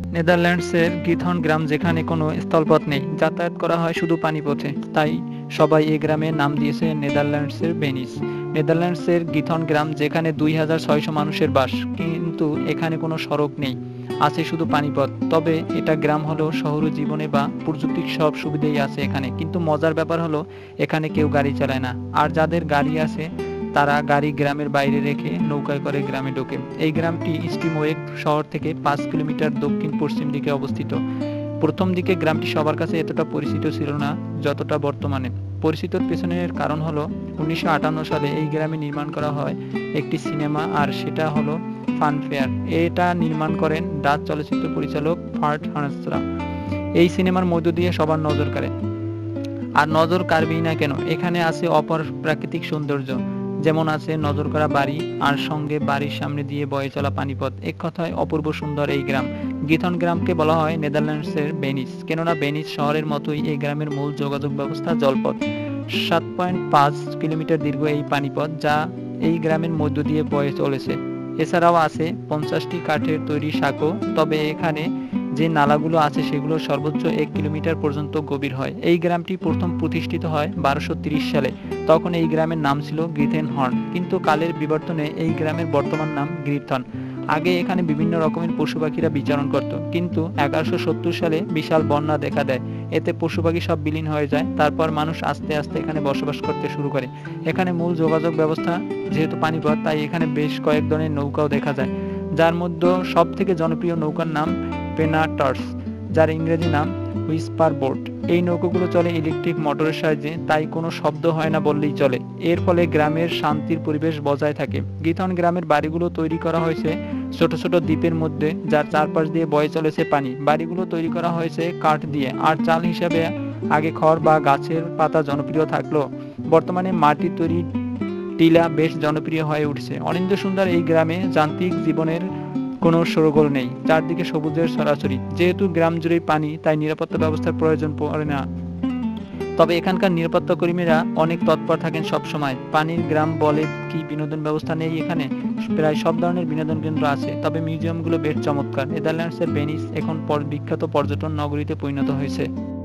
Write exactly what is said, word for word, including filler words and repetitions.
নেদারল্যান্ডসের গিথন গ্রাম, যেখানে কোনো স্থলপথ নেই, যাতায়াত করা হয় শুধু পানিপথে, তাই সবাই এই গ্রামের নাম দিয়েছে নেদারল্যান্ডসের ভেনিস। নেদারল্যান্ডসের গিথন গ্রাম, যেখানে দুই হাজার ছয়শো মানুষের বাস, কিন্তু এখানে কোনো সড়ক নেই, আছে শুধু পানিপথ। তবে এটা গ্রাম হলেও শহুরে জীবনে বা প্রযুক্তির সব সুবিধাই আছে এখানে, কিন্তু মজার ব্যাপার হলো এখানে কেউ গাড়ি চালায় না, আর যাদের গাড়ি আছে তারা গাড়ি গ্রামের বাইরে রেখে নৌকায় করে গ্রামে ঢোকে। এই গ্রামটি স্টিমওয়েক শহর থেকে পাঁচ কিলোমিটার দক্ষিণ পশ্চিম দিকে অবস্থিত। প্রথম দিকে গ্রামটি সবার কাছে এতটা পরিচিত ছিল না যতটা বর্তমানে। পরিচিতর পেছনের কারণ হলো উনিশশো আটান্ন সালে এই গ্রামে নির্মাণ করা হয় একটি সিনেমা, আর সেটা হলো ফান ফেয়ার। এটা নির্মাণ করেন ডাচ চলচ্চিত্র পরিচালক ফার্ট হানসরা। এই সিনেমার মধ্য দিয়ে সবার নজর কাড়ে। আর নজর কাড়বেই না কেন, এখানে আছে অপর প্রাকৃতিক সৌন্দর্য, যেমন আছে নজর করা বাড়ি, আর সঙ্গে বাড়ির সামনে দিয়ে বয়ে চলা পানিপথ। এক কথায় অপূর্ব সুন্দর এই গ্রাম। গিথন গ্রামকে বলা হয় নেদারল্যান্ডসের ভেনিস, কেননা ভেনিস শহরের মতোই এই গ্রামের মূল যোগাযোগ ব্যবস্থা জলপথ। সাত পয়েন্ট পাঁচ কিলোমিটার দীর্ঘ এই পানিপথ, যা এই গ্রামের মধ্য দিয়ে বয়ে চলেছে। এছাড়াও আছে পঞ্চাশটি কাঠের তৈরি সাঁকো। তবে এখানে যে নালাগুলো আছে সেগুলো সর্বোচ্চ এক কিলোমিটার পর্যন্ত গভীর হয়। এই গ্রামটি প্রথম প্রতিষ্ঠিত হয় বারোশো তিরিশ সালে। তখন এই গ্রামের নাম ছিল গ্রিথেনহর্ন, কিন্তু কালের বিবর্তনে এই গ্রামের বর্তমান নাম গ্রিথন। আগে এখানে বিভিন্ন রকমের পশু পাখিরা বিচরণ করত, কিন্তু এগারোশো সত্তর সালে বিশাল বন্যা দেখা দেয়। এতে পশু পাখি সব বিলীন হয়ে যায়। তারপর মানুষ আস্তে আস্তে এখানে বসবাস করতে শুরু করে। এখানে মূল যোগাযোগ ব্যবস্থা যেহেতু পানিপথ, তাই এখানে বেশ কয়েক ধরনের নৌকাও দেখা যায়, যার মধ্যে সব থেকে জনপ্রিয় নৌকার নাম পেনাটার্স, যার ইংরেজি নাম হুইস্পার বোট। এই নৌকাগুলো চলে ইলেকট্রিক মোটরের সাহায্যে, তাই কোনো শব্দ হয় না বললেই চলে। এর ফলে গ্রামের শান্তির পরিবেশ বজায় থাকে। গিথন গ্রামের বাড়িগুলো তৈরি করা হয়েছে ছোট ছোট দ্বীপের মধ্যে, যার চারপাশ দিয়ে বয়ে চলেছে পানি। বাড়িগুলো তৈরি করা হয়েছে কাঠ দিয়ে, আর চাল হিসাবে আগে খড় বা গাছের পাতা জনপ্রিয় থাকলেও বর্তমানে মাটির তৈরি টিলা বেশ জনপ্রিয় হয়ে উঠছে। অনিন্দ্য সুন্দর এই গ্রামে যান্ত্রিক জীবনের কোনো শোরগোল নেই, চারদিকে সবুজের ছড়াছড়ি। যেহেতু গ্রাম জুড়েই পানি, তাই নিরাপত্তা ব্যবস্থার প্রয়োজন পড়ে না। তবে এখানকার নিরাপত্তা কর্মীরা অনেক তৎপর থাকেন সব সময়। পানির গ্রাম বলে কি বিনোদন ব্যবস্থা নেই এখানে? প্রায় সব ধরনের বিনোদন কেন্দ্র আছে, তবে মিউজিয়ামগুলো বেশ চমৎকার। নেদারল্যান্ডসের ভেনিস এখন বিখ্যাত পর্যটন নগরীতে পরিণত হয়েছে।